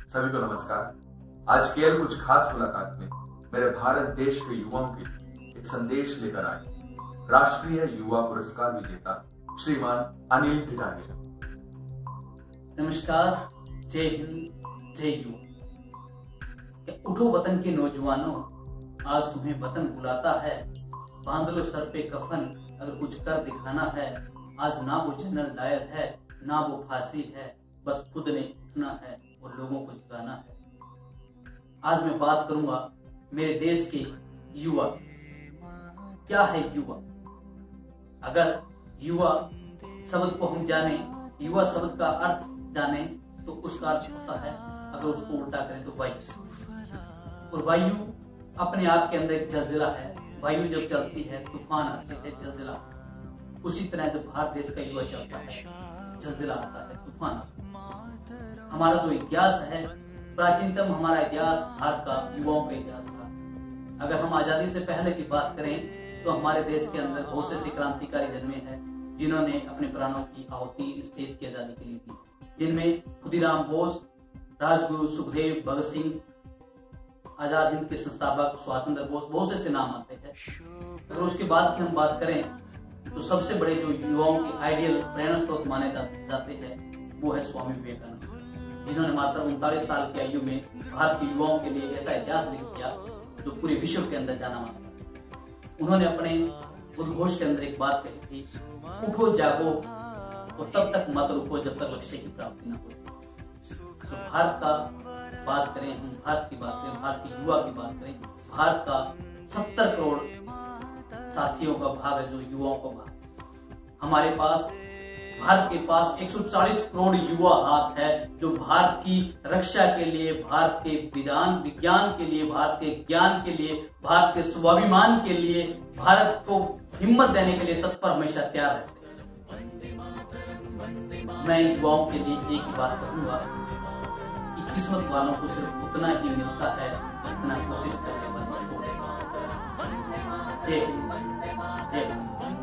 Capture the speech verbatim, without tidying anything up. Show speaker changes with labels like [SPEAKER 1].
[SPEAKER 1] सभी को नमस्कार। आज केएल कुछ खास मुलाकात में मेरे भारत देश के युवाओं के लिए एक संदेश लेकर आए राष्ट्रीय युवा पुरस्कार विजेता श्रीमान अनिल भिठानी।
[SPEAKER 2] नमस्कार, जय हिंद, जय युवा। उठो वतन के नौजवानों, आज तुम्हें वतन बुलाता है। बांध लो सर पे कफन, अगर कुछ कर दिखाना है। आज ना वो जनरल डायर है, ना वो फांसी है, बस खुद ने उठना है और लोगों को जगाना है। आज मैं बात करूंगा मेरे देश के युवा। क्या है युवा? अगर युवा शब्द को हम जाने, युवा शब्द का अर्थ जाने, तो उसका अर्थ होता है, अगर उसको उल्टा करें तो वायु। और वायु अपने आप के अंदर एक जलजिला है। वायु जब चलती है, तूफान आते हैं, जलजिला। उसी तरह जब भारत देश का युवा चलता है, जलजिला आता है, तूफान आता है। हमारा जो इतिहास है, प्राचीनतम हमारा इतिहास भारत का युवाओं का इतिहास था। अगर हम आजादी से पहले की बात करें तो हमारे देश के अंदर बहुत से क्रांतिकारी जन्मे हैं जिन्होंने अपने प्राणों की आहुति इस देश की आजादी के लिए दी, जिनमें खुदीराम बोस, राजगुरु सुखदेव, भगत सिंह, आजाद हिंद के संस्थापक सुभाष चंद्र बोस, बहुत से नाम आते हैं। अगर उसके बाद की हम बात करें तो सबसे बड़े जो युवाओं के आइडियल प्रेरणा स्रोत माने जाते हैं वो है स्वामी विवेकानंद, जिन्होंने मात्र उनतालीस साल की आयु में भारत के युवाओं के लिए ऐसा इतिहास लिख दिया जो पूरे विश्व के अंदर जाना माना था। उन्होंने अपने उद्घोष के अंदर एक बात कही थी, उठो जागो और तब तक मत रुको जब तक लक्ष्य की प्राप्ति न हो। तो भारत का बात करें, हम भारत की बात करें, भारत के युवा की बात करें, भारत का सत्तर करोड़ साथियों का भाग है, जो युवाओं का भाग। हमारे पास, भारत के पास एक सौ चालीस करोड़ युवा हाथ है जो भारत की रक्षा के लिए, भारत के विधान विज्ञान के लिए, भारत के ज्ञान के लिए, भारत के स्वाभिमान के लिए, भारत को हिम्मत देने के लिए तत्पर हमेशा तैयार रहते हैं। मैं युवाओं के लिए एक ही बात कहूंगा कि किस्मत वालों को सिर्फ उतना ही मिलता है जितना कोशिश करने वाले छोड़ेगा। जय हिंद, जय हिंद।